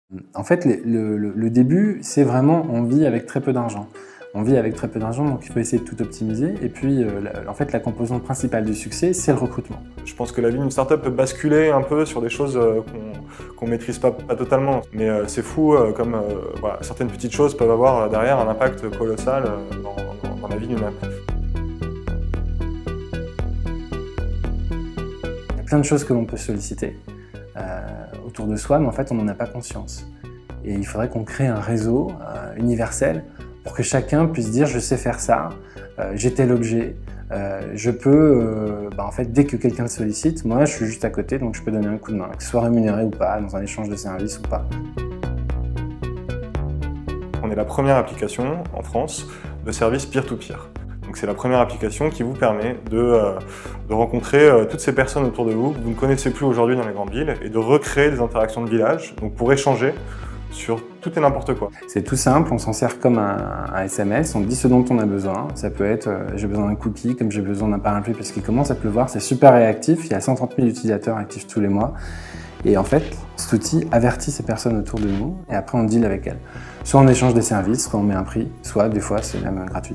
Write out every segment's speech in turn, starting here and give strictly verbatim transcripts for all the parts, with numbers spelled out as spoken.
En fait, le, le, le début, c'est vraiment on vit avec très peu d'argent. On vit avec très peu d'argent, donc il faut essayer de tout optimiser. Et puis, euh, la, en fait, la composante principale du succès, c'est le recrutement. Je pense que la vie d'une startup peut basculer un peu sur des choses euh, qu'on qu'on maîtrise pas, pas totalement. Mais euh, c'est fou, euh, comme euh, voilà, certaines petites choses peuvent avoir euh, derrière un impact colossal euh, dans, dans, dans la vie d'une app. Il y a plein de choses que l'on peut solliciter euh, autour de soi, mais en fait, on n'en a pas conscience. Et il faudrait qu'on crée un réseau euh, universel pour que chacun puisse dire « je sais faire ça, euh, j'ai tel objet, euh, je peux… Euh, » bah en fait, dès que quelqu'un le sollicite, moi je suis juste à côté, donc je peux donner un coup de main, que ce soit rémunéré ou pas, dans un échange de services ou pas. On est la première application en France de service peer-to-peer. Donc c'est la première application qui vous permet de, euh, de rencontrer euh, toutes ces personnes autour de vous que vous ne connaissez plus aujourd'hui dans les grandes villes et de recréer des interactions de village, donc pour échanger sur tout et n'importe quoi. C'est tout simple, on s'en sert comme un, un S M S, on dit ce dont on a besoin. Ça peut être euh, j'ai besoin d'un cookie, comme j'ai besoin d'un parapluie parce qu'il commence à pleuvoir, c'est super réactif, il y a cent trente mille utilisateurs actifs tous les mois. Et en fait, cet outil avertit ces personnes autour de nous et après on deal avec elles. Soit on échange des services, soit on met un prix, soit des fois c'est même gratuit.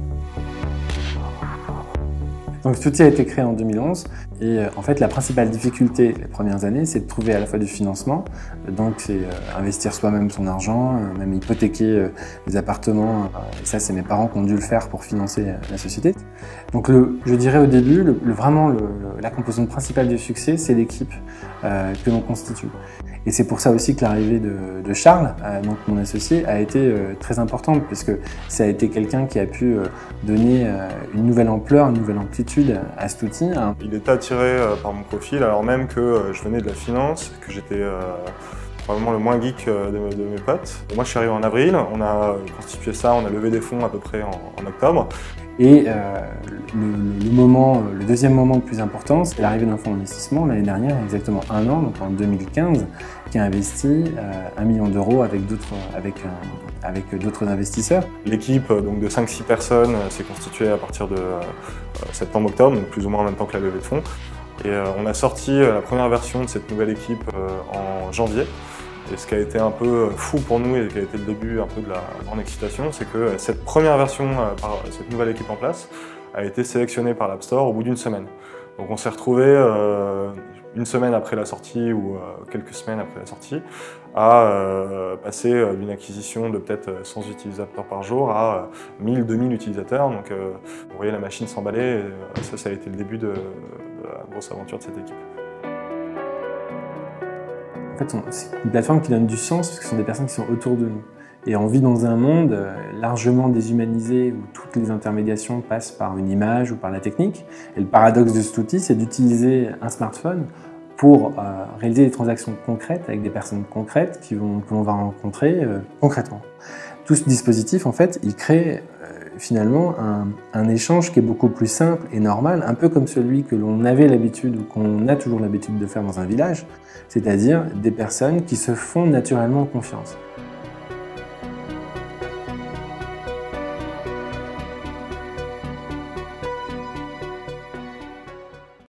Donc cet outil a été créé en deux mille onze et euh, en fait la principale difficulté les premières années c'est de trouver à la fois du financement, donc c'est euh, investir soi-même son argent, euh, même hypothéquer euh, des appartements, euh, et ça c'est mes parents qui ont dû le faire pour financer euh, la société. Donc le, je dirais au début, le, le, vraiment le, le, la composante principale du succès c'est l'équipe euh, que l'on constitue. Et c'est pour ça aussi que l'arrivée de, de Charles, euh, donc mon associé, a été euh, très importante, puisque ça a été quelqu'un qui a pu euh, donner euh, une nouvelle ampleur, une nouvelle amplitude à cet outil. Hein. Il était attiré euh, par mon profil, alors même que euh, je venais de la finance, que j'étais euh, probablement le moins geek euh, de, de mes potes. Et moi je suis arrivé en avril, on a constitué ça, on a levé des fonds à peu près en, en octobre. Et euh, le, le, moment, le deuxième moment le plus important, c'est l'arrivée d'un fonds d'investissement l'année dernière, exactement un an, donc en deux mille quinze, qui a investi euh, un million d'euros avec d'autres avec, euh, avec d'autres investisseurs. L'équipe donc de cinq six personnes s'est constituée à partir de euh, septembre-octobre, donc plus ou moins en même temps que la levée de fonds. Et euh, on a sorti euh, la première version de cette nouvelle équipe euh, en janvier. Et ce qui a été un peu fou pour nous et qui a été le début un peu de la grande excitation, c'est que cette première version, par cette nouvelle équipe en place, a été sélectionnée par l'App Store au bout d'une semaine. Donc on s'est retrouvé euh, une semaine après la sortie ou euh, quelques semaines après la sortie à euh, passer d'une acquisition de peut-être cent utilisateurs par jour à mille, deux mille utilisateurs. Donc euh, vous voyez la machine s'emballer et ça, ça a été le début de, de la grosse aventure de cette équipe. En fait, c'est une plateforme qui donne du sens parce que ce sont des personnes qui sont autour de nous. Et on vit dans un monde largement déshumanisé où toutes les intermédiations passent par une image ou par la technique. Et le paradoxe de cet outil, c'est d'utiliser un smartphone pour euh, réaliser des transactions concrètes avec des personnes concrètes qui vont, que l'on va rencontrer euh, concrètement. Tout ce dispositif, en fait, il crée euh, finalement un, un échange qui est beaucoup plus simple et normal, un peu comme celui que l'on avait l'habitude ou qu'on a toujours l'habitude de faire dans un village, c'est-à-dire des personnes qui se font naturellement confiance.